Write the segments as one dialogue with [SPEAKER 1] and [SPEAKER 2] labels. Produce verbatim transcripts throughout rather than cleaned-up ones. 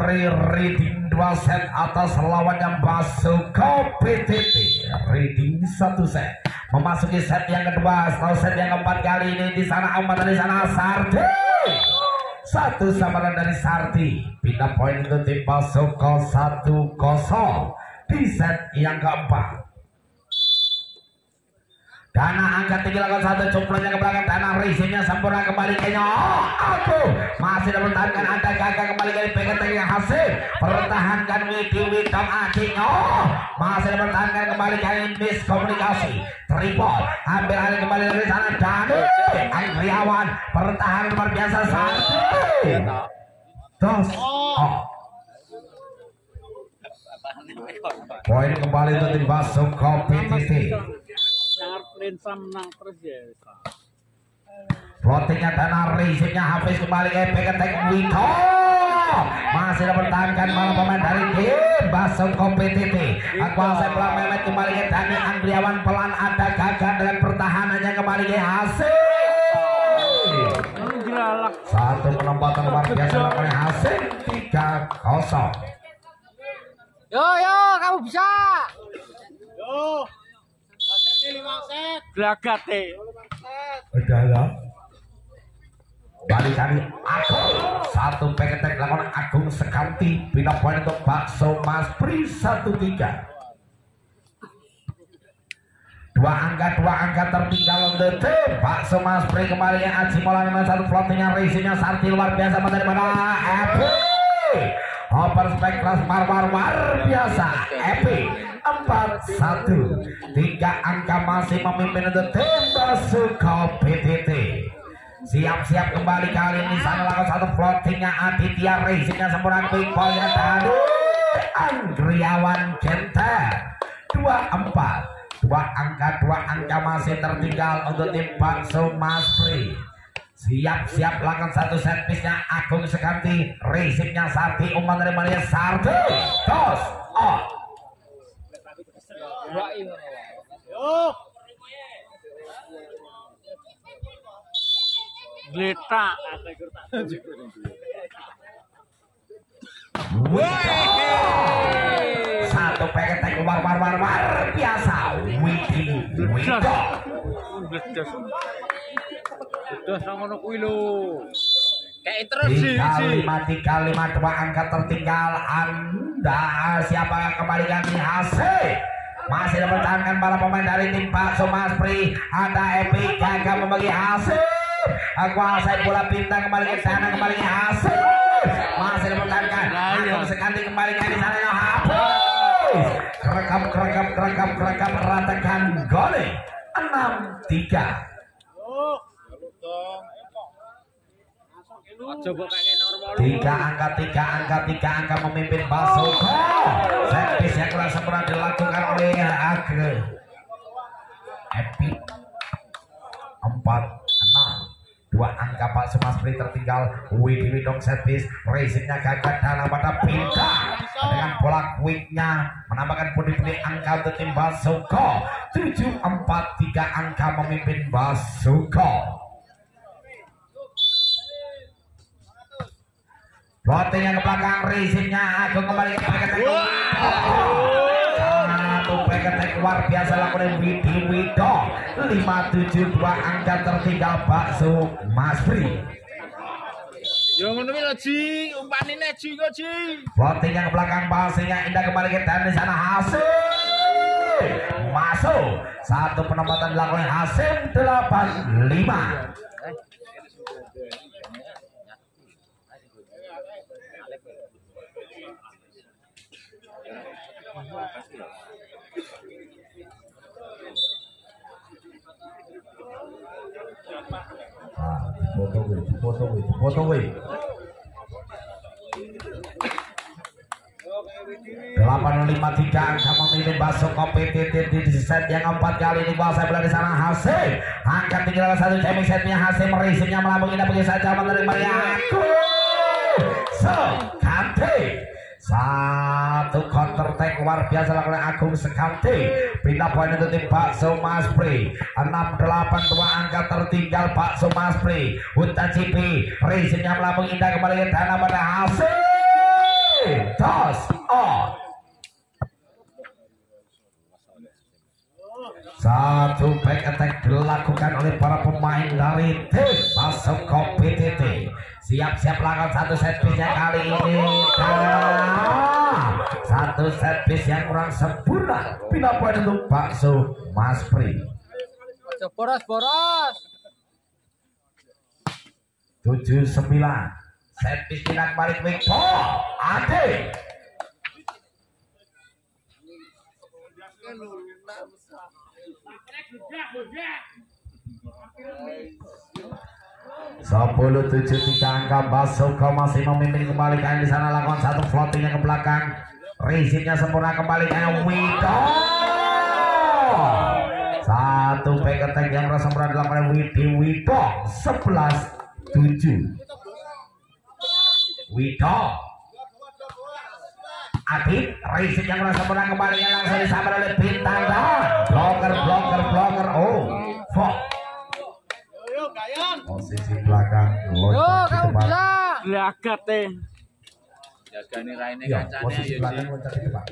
[SPEAKER 1] Maspri reading dua set atas lawannya Basuko P T T. Reading satu set memasuki set yang kedua setelah set yang keempat kali ini. Di sana Ahmad, di sana Sarti. Satu samaran dari Sarti. Pindah poin untuk tim Basuko satu kosong di set yang keempat. Dana angkat tinggi lakukan satu cumplanya ke belakang. Dana racingnya sempurna kembali kayaknya. Oh aku masih mempertahankan ada gagal kembali kali pengen yang hasil pertahankan Widi Widom Ading. Oh masih mempertahankan kembali kali miskomunikasi tripod hampir alih kembali dari sana. Dani Andriawan pertahanan luar biasa satu dos oh poin kembali untuk tim Basuko P T T. Floatingnya Dana racingnya habis kembali ke Peketek Wito masih mempertahankan malah pemain dari tim Basuko P T T. Akuasai pelan Mehmet kembali ke Dani Andriawan pelan ada gagal dengan pertahanannya kembali ke hasil satu penempatan luar biasa lakukan hasil tiga kosong.
[SPEAKER 2] Yo yo kamu bisa yo lima set gelagat deh
[SPEAKER 1] udah lah balik kali Agung satu peketek lakukan Agung Sekanti. Pindah poin untuk Bakso Maspri satu tiga. Dua angka dua angka tertinggal untuk tim Bakso Maspri kembali yang Aji Molan satu floatingnya racingnya Sarti luar biasa daripada Epi Oper Spektras Marwar luar biasa Epi empat satu. Tiga angka masih memimpin untuk tim Basuko P T T. Siap-siap kembali kali ini sana lakukan satu floatingnya Aditya racingnya sempurna quick ballnya dari Andriawan Genter dua empat. Dua angka dua angka masih tertinggal untuk tim Bakso Maspri. Siap-siap lakukan satu set piece-nya Agung Sekanti racingnya Sarti Umar dari Maria Sarti dos oh
[SPEAKER 2] Gleta
[SPEAKER 1] satu peketek luar war war war biasa Widi Wido
[SPEAKER 2] udah sama kuwi lho kayak terus sih
[SPEAKER 1] tiga lima tiga lima dua angka tertinggal. Anda siapa kembali ganti hasil masih mempertahankan para pemain dari tim Bakso Maspri. Ada Epi gagal membagi hasil. Akuasai bola bintang kembali ke sana kembali ke hasil masih mempertahankan. Agung Sekanti kembali ke di sana yang habis. Kerekam kerekam kerekam kerekam ratakan gol enam tiga. Tiga angka tiga angka tiga angka memimpin Basuko. Servis yang kurang sempurna dilakukan oleh Agre Epi empat enam. Dua angka Bakso Maspri tertinggal. Widi Widong servis racingnya gagal dalam pada pindah dengan bola quicknya menambahkan budi-budi angka untuk tim Basuko. Tujuh empat tiga angka memimpin Basuko. Floating yang ke belakang racingnya Agung kembali ke Peketek. Satu Peketek luar biasa lakukan Widi Wido. Lima tujuh dua angka tertinggal Bakso Maspri.
[SPEAKER 2] Yo ngono lho Ji, umpanine Ji kok Ji.
[SPEAKER 1] Floating yang ke belakang pasnya indah kembali ke dan di sana hasil masuk. Satu penempatan dilakukan hasil delapan lima. Foto wih, foto wih, foto wih. delapan lima tiga angka memimpin Basuko P T T di set yang keempat kali ini. Bahasa bola di sana hasil angkat tinggal satu ceming setnya hasil meracingnya melambung indah begitu saja menerima aku Sekanti. Satu counter attack luar biasa lakukan Agung Sekanti. Pindah poin untuk tim Bakso Maspri. Enam delapan dua angka tertinggal Bakso Maspri. Unta Cipi racingnya melambung indah kembali ke tanah pada hasil Toss on. Satu back attack dilakukan oleh para pemain dari tim Basoko P T T. Siap-siap lakukan satu set piece yang kali ini. Dan satu set piece yang kurang sempurna. Pindah poin untuk Bakso Mas Pri.
[SPEAKER 3] Boros-boros.
[SPEAKER 1] tujuh sembilan. Set piece tidak balik wing ball. Ade. Sepuluh tujuh tiga angka Basoko masih memimpin kembali kali di sana lakukan satu floatingnya ke belakang. Resinnya sempurna kembali kayak Wito. Satu back attack yang rasa berat dilakukan Widi Wito. Sebelas tujuh. Wito. Adit, racing yang merasa menang kembali yang langsung disambar oleh Bintang dan blocker, blocker, blocker. Oh, fuck. Posisi belakang.
[SPEAKER 3] Yo, kamu bilang.
[SPEAKER 2] Lagat teh. Jaga nih raine
[SPEAKER 1] Ya,
[SPEAKER 2] kancane
[SPEAKER 1] posisi
[SPEAKER 2] ya.
[SPEAKER 1] belakang loncat ke depan.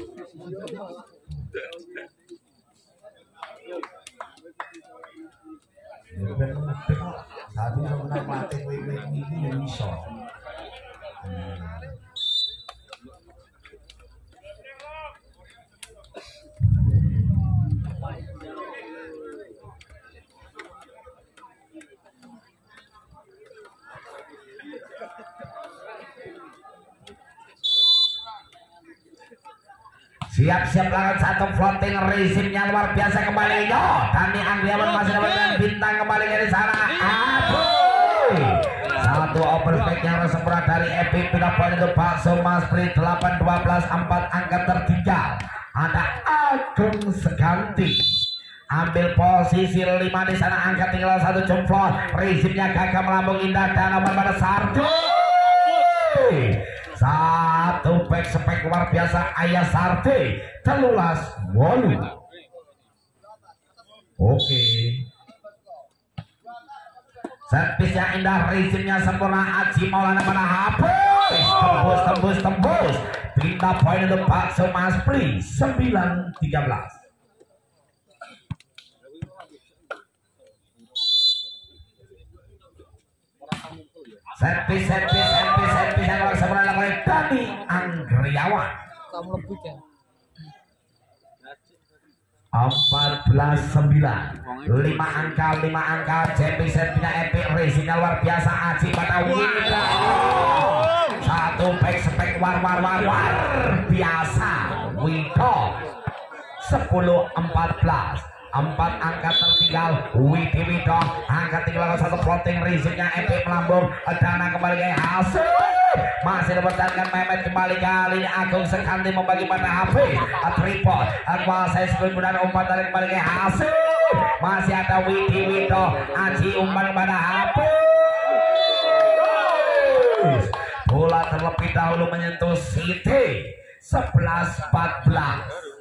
[SPEAKER 1] Satu menang mati wing-wing ini yang bisa. Siap-siap lakukan satu floating resimnya luar biasa kembali. Yo, Dani Andriawan masih dapat dengan Bintang kembali dari sana. Aduh, satu open back yang sempurna dari Epi. Pindah poin untuk Bakso Mas Pri. Delapan dua belas empat angka tertinggal. Ada Agung Seganti ambil posisi lima di sana, angka tinggal satu jumplot. Resimnya gagal melambung indah dan nomor pada Sardo. Satu back spek luar biasa Ayah Sarde telulas wolu. Oke, set piece yang indah, resimnya sempurna. Aji Maulana pada habis tembus tembus tembus. Pindah poin untuk Bakso Mas Pri. Sembilan tiga belas. Set piece, set piece, set piece, set piece yang langsung berlaku oleh Dani Andriawan.
[SPEAKER 3] Kamu lebih ya.
[SPEAKER 1] Empat belas sembilan. Lima angka, lima angka. J P setnya epic, racingnya luar biasa. Aji pada Wida. Satu back spek war war war war biasa. Wida. Sepuluh empat belas. Empat angka tertinggal. Widi Wido angka tinggal satu floating, resimnya epic melambung. Dana kembali ke hasil. Masih dipertahankan Mehmet kembali kali ini. Agung Sekanti membagi pada H P. Tripod kuasai sepuluh dan umpan dari kembali ke hasil. Masih ada Widi Wido. Aji umpan pada H P. Bola terlebih dahulu menyentuh Siti. Sebelas empat belas.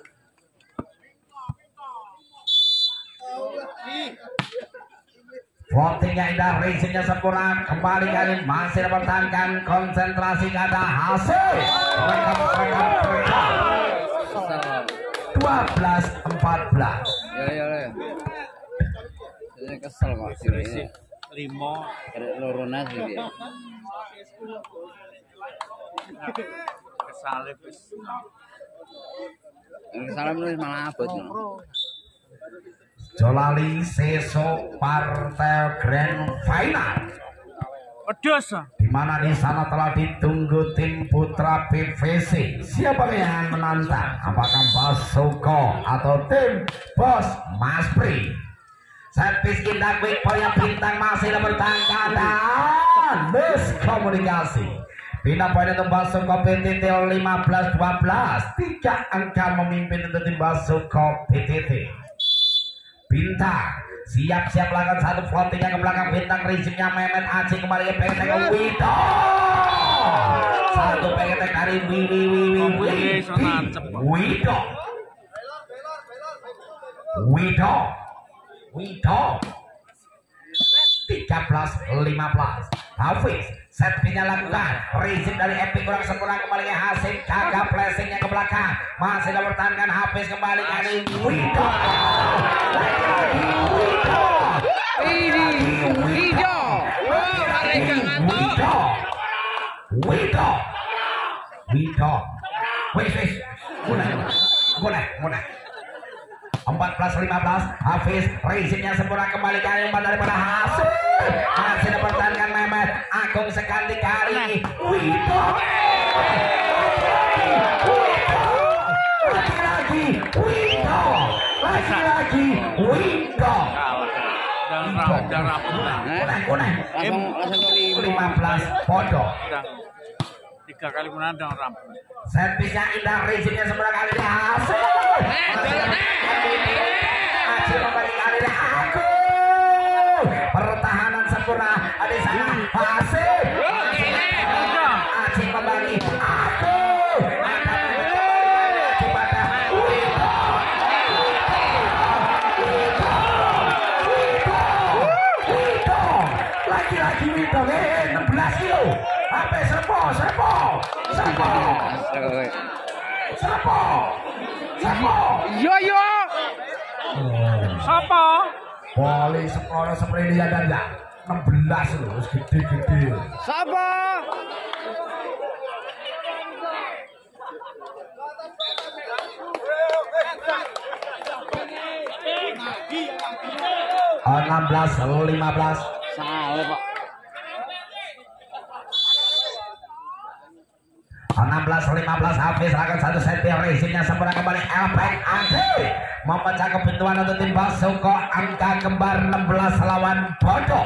[SPEAKER 1] Floatingnya indah, racingnya sempurna. Kembali kali masih dipertahankan, konsentrasi ada hasil. Rekam rekam rekam. Dua belas empat belas.
[SPEAKER 3] Ya ya ya. Saya kesel kok sih.
[SPEAKER 2] Limo.
[SPEAKER 3] Kayak lorona sih dia.
[SPEAKER 2] Kesale wis.
[SPEAKER 3] Kesalahan nulis malah abot.
[SPEAKER 1] Jolali Seso Partai Grand Final.
[SPEAKER 2] Pedes.
[SPEAKER 1] Di mana di sana telah ditunggu tim putra P V C. Siapa yang menantang? Apakah Basoko atau tim Bos Mas Pri? Servis indah quick point yang Bintang masih bertangga dan miskomunikasi. Pindah poin untuk Basoko P T T lima belas dua belas. Tiga angka memimpin untuk tim Basoko P T T. Bintang siap-siap lakukan satu floatingnya ke belakang. Bintang resimnya Mehmet Aji kembali ke P T ke Wido. Satu P T dari Wiwi Wiwi Wiwi Wido Wido Wido. Tiga belas lima belas. Hafiz set pinya lakukan rezim dari Epic kurang sempurna kembali ke Hasim gagal flashingnya ke belakang masih dipertahankan Hafiz kembali kali Wido lagi-lagi Wido
[SPEAKER 3] Ini Wido. Oh, mereka ngantuk.
[SPEAKER 1] Wido Wido Wido wis wis mulai mulai mulai empat belas lima belas Hafiz rezimnya sempurna kembali kali umpan daripada Hasim masih dipertahankan Mehmet Agung sekali kali Wido lagi-lagi Wido lagi-lagi Wido kunai kunai
[SPEAKER 3] Langsung langsung ke
[SPEAKER 1] lima belas podo
[SPEAKER 2] tiga kali menandang rampung.
[SPEAKER 1] servisnya indah rezimnya sempurna kali ini Hasim Aji kembali kali ini Agung pertahanan sempurna di sana Hasim Aji kembali Agung kepada Wido Wido lagi-lagi Wido enam belas kilo sampai serpo serpo serpo serpo serpo
[SPEAKER 3] Yo yo.
[SPEAKER 2] Siapa?
[SPEAKER 1] Poli sekolah seperti dia dan ya enam belas loh gede-gede
[SPEAKER 3] Siapa?
[SPEAKER 1] enam belas lima belas
[SPEAKER 3] Salah, Pak.
[SPEAKER 1] enam belas lima belas Hafiz akan satu set rezimnya sempurna kembali Elpek Ade memecah kepintuan untuk tim Basuko angka kembar enam belas lawan Bodoh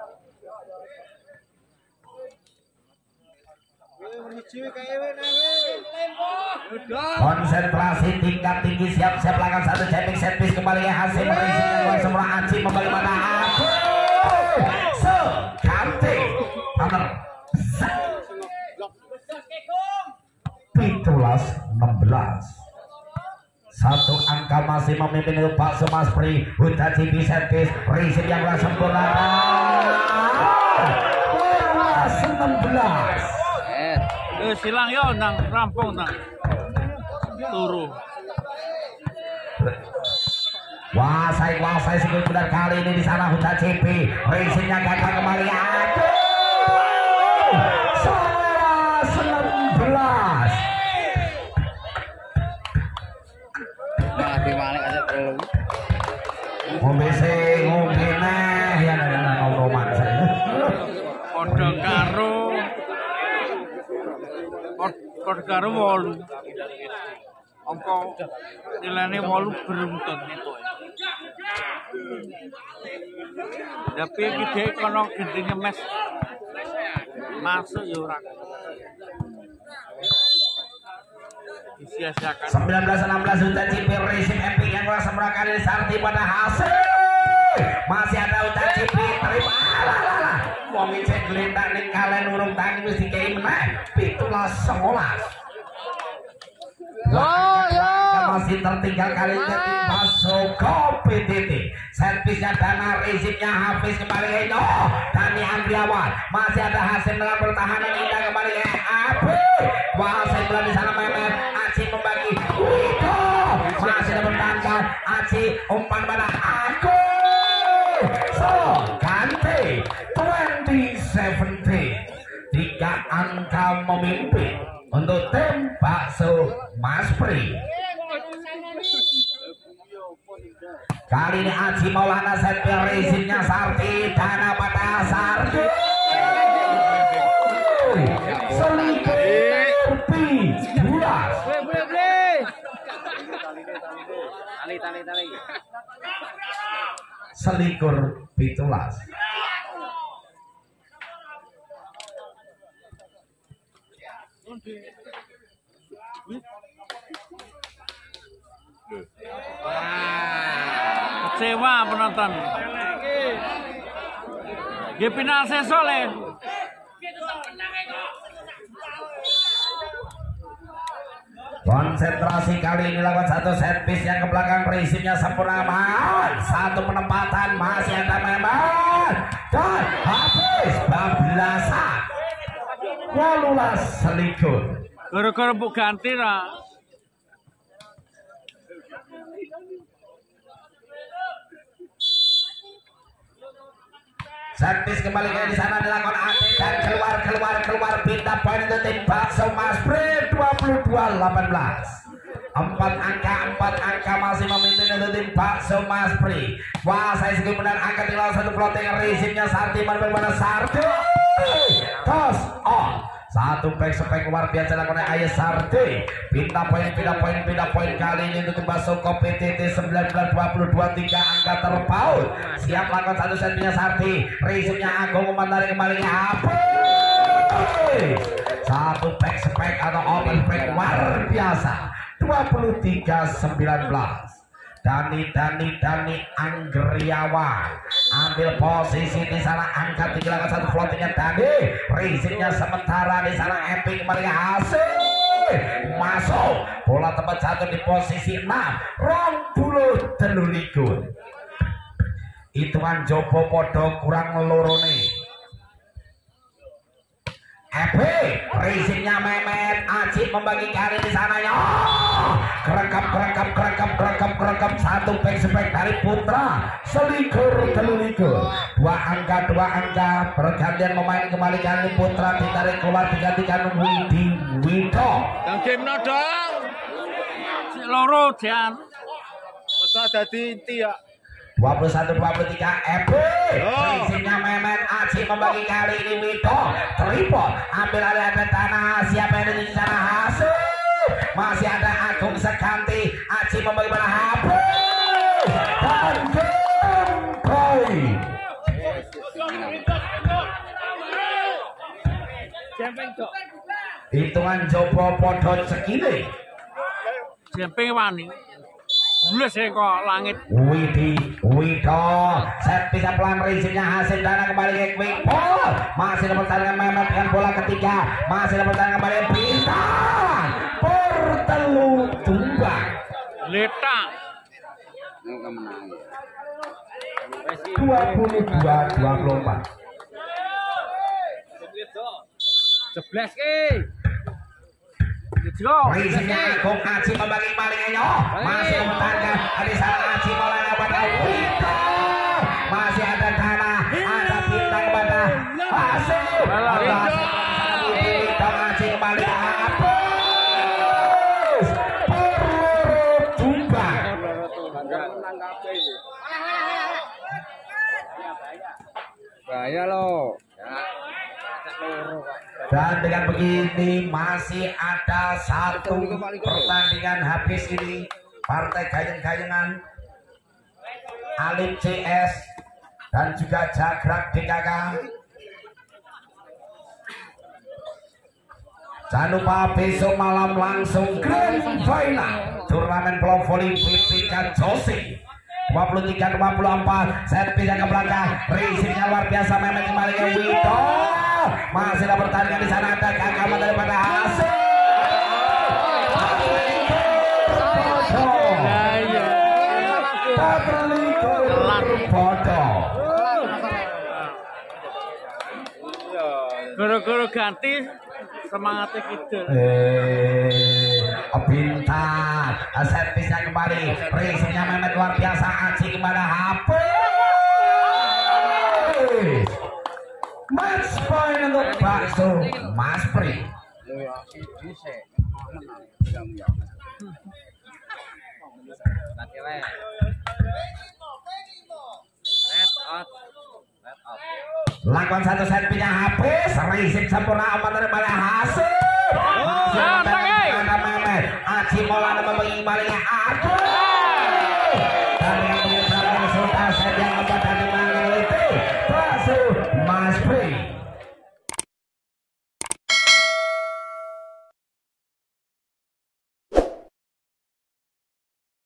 [SPEAKER 1] konsentrasi tingkat tinggi siap-siap lakukan satu jamming set piece kembali ya Hasim rezimnya keluar semua Aji membalik pada Agung seganti counter Pitulas enam belas satu angka masih memimpin itu Pak Sumas Pri Huda Cibi servis rezim yang telah sempurna enam belas
[SPEAKER 2] Eh silang yo nang rampung nang turu.
[SPEAKER 1] Wasai wasai sekali benar kali ini di sana Huda Cibi rezimnya gagal kembali Agung enam belas
[SPEAKER 3] Mati balik aja perlu.
[SPEAKER 1] ngombe sing ngombe neh ya ana roman saya
[SPEAKER 2] Padha karo padha karo wolu. Angka nilainya wolu beruntun itu. Tapi iki kono gendenge mes masuk yo ora. Disia-siakan.
[SPEAKER 1] sembilan belas enam belas Huda Cibi rezim Epic yang kelas sempurna kali Sarti pada Hasim masih ada Huda Cibi terima alah wong iki glentak ning kalen urung tangi wis dikei meneh pitulas sebelas
[SPEAKER 3] Yo yo.
[SPEAKER 1] masih tertinggal kali ini tim Basuko P T T servisnya Dana rezimnya Hafiz kembali Eno Dani Andriawan masih ada Hasim dengan pertahanan indah kembali ke Api Hasim berada di sana Mehmet Aci membagi Wido masih ada bertanggal Aci umpan pada aku so ganti dua ribu tujuh belas tiga angka memimpin untuk tim Bakso Mas Pri. Kali ini Aji Maulana set rezimnya Sarti Dana pada Sarti Selikur Pitulas
[SPEAKER 3] Boleh boleh boleh. Tali tali tali.
[SPEAKER 1] Selikur Pitulas
[SPEAKER 2] Kecewa penonton. Dia final soleh.
[SPEAKER 1] konsentrasi kali ini lakukan satu set piece yang ke belakang rezimnya sempurna aman satu penempatan masih ada Mehmet dan habis bablasan wolulas selikur.
[SPEAKER 3] Gara-gara mbok ganti ra.
[SPEAKER 1] Servis kembali ke di sana dilakukan Ante dan keluar keluar keluar pindah poin untuk tim Bakso Mas Pri dua puluh dua delapan belas. Empat angka empat angka masih memimpin untuk tim Bakso Mas Pri. Wah saya segera benar angka tinggal satu floating resimnya Sarti mana Sarti. Toss on. Satu back spek luar biasa dilakukan Ayah Sarti. Pindah poin pindah poin pindah poin kali ini untuk Bakso P T T sembilan belas dua puluh dua tiga angka terpaut. Siap lakukan satu setnya Sarti. Resimnya Agung menarik kembali apa? Satu back spek atau open spek luar biasa. dua puluh tiga sembilan belas. Dani Dani Dani Anggriawan ambil posisi di sana angkat tinggal satu floatingnya Dani. Racingnya sementara di sana Epic kembali hasil masuk bola tempat satu di posisi enam rong puluh telu likur. Hitungan Jopo Podo kurang lorone. Epic racingnya Mehmet Acip membagi kari di sana ya. Kerekap kerekap kerekap kerekap kerekap satu back spek dari Putra selikur telulikur. Dua angka dua angka pergantian pemain kembali kali Putra ditarik keluar digantikan Widi Wito.
[SPEAKER 2] Yang game no dong.
[SPEAKER 3] Si loro Jan.
[SPEAKER 2] Masa dadi inti ya.
[SPEAKER 1] dua puluh satu dua puluh tiga Epic. Racingnya Mehmet Acip membagi kali ini Wito. Tripod ambil alih ada tanah. Siapa yang di sana hasil? Masih ada Agung Sekanti. Acip membagi bola H P dan Koi. Hitungan Jopo Podo Cekile.
[SPEAKER 3] Jemping wani. Mulus e kok langit.
[SPEAKER 1] Widi Wito set bisa pelan racingnya hasil dana kembali ke quick ball. Masih dapat tangan Mehmet dengan bola ketiga. Masih dapat tangan kembali bintang pertelu tumbang
[SPEAKER 3] Letak.
[SPEAKER 1] dua puluh dua dua puluh empat.
[SPEAKER 3] Jeblas ke.
[SPEAKER 1] Racingnya Agung Acip membagi malingnya. Masih mempertahankan di sana Acip mulai pada Wito. Masih ada tanah, ada bintang kepada hasil. Wito Acip kembali habis. Peluru tumbang.
[SPEAKER 3] Bahaya lo.
[SPEAKER 1] Dan dengan begini masih ada satu pertandingan habis ini. Partai Gayeng-Gayengan Alim C S dan juga Jagrak D K K. Jangan lupa besok malam langsung grand final turnamen pro volley Filipika Josi dua puluh tiga dua puluh empat. Set pindah ke belakang. Racingnya luar biasa Mehmet kembali ke Wito. Masih ada pertandingan di sana ada gagaman daripada hasil. Bodoh.
[SPEAKER 3] Guru-guru ganti semangatnya gitu.
[SPEAKER 1] Eh, pintar. Servisnya kembali. Racingnya Mehmet luar biasa. Acik kepada H P. Match point untuk Bakso Mas Pri. Lakukan satu set pindah habis. Racing sempurna amat daripada H